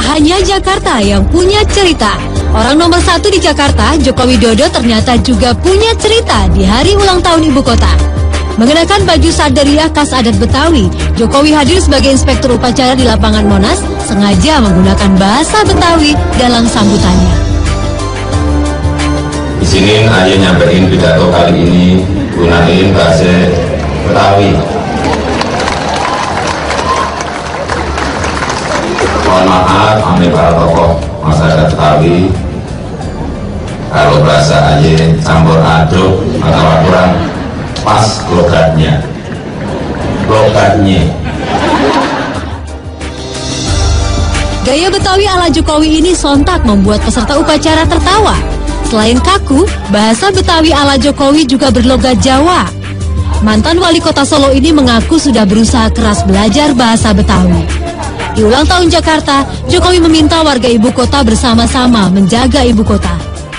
hanya Jakarta yang punya cerita. Orang nomor 1 di Jakarta, Joko Widodo, ternyata juga punya cerita di hari ulang tahun ibu kota. Mengenakan baju sadariah khas adat Betawi, Jokowi hadir sebagai inspektur upacara di lapangan Monas, sengaja menggunakan bahasa Betawi dalam sambutannya. Di sini aja nyampein pidato kali ini gunain bahasa Betawi. Mohon maaf, ambil para tokoh masyarakat Betawi. Kalau bahasa aja campur aduk atau kurang pas logatnya. Gaya Betawi ala Jokowi ini sontak membuat peserta upacara tertawa. Selain kaku, bahasa Betawi ala Jokowi juga berlogat Jawa. Mantan wali kota Solo ini mengaku sudah berusaha keras belajar bahasa Betawi. Di ulang tahun Jakarta, Jokowi meminta warga ibu kota bersama-sama menjaga ibu kota.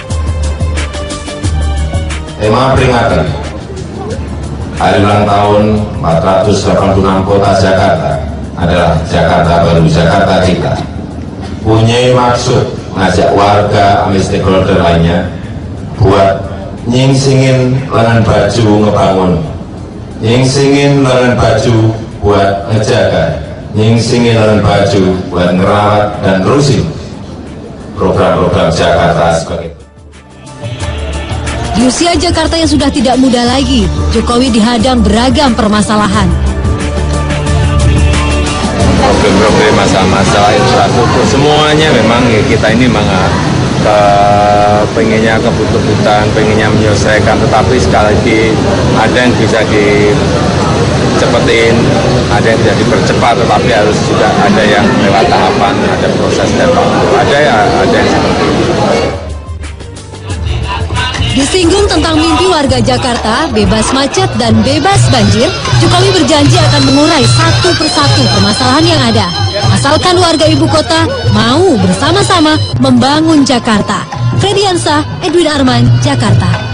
Tema peringatan hari ulang tahun 486 kota Jakarta adalah Jakarta Baru, Jakarta Kita. Punya maksud ngajak warga sama stakeholder lainnya buat nyingsingin lengan baju ngebangun, nyingsingin lengan baju buat ngejaga, nyingsingin lengan baju buat ngerawat dan terusin program-program Jakarta sebagai. Di usia Jakarta yang sudah tidak muda lagi, Jokowi dihadang beragam permasalahan. Problem-problem, masalah-masalah infrastruktur, semuanya memang kita ini memang pengennya kebut-kebutan, pengennya menyelesaikan, tetapi sekali lagi ada yang bisa dicepetin, ada yang bisa dipercepat, tetapi harus juga ada yang lewat tahapan, ada proses dan waktu, ada yang seperti itu. Disinggung tentang mimpi warga Jakarta, bebas macet dan bebas banjir, Jokowi berjanji akan mengurai satu persatu permasalahan yang ada. Asalkan warga ibu kota mau bersama-sama membangun Jakarta. Frediansa, Edwin Arman, Jakarta.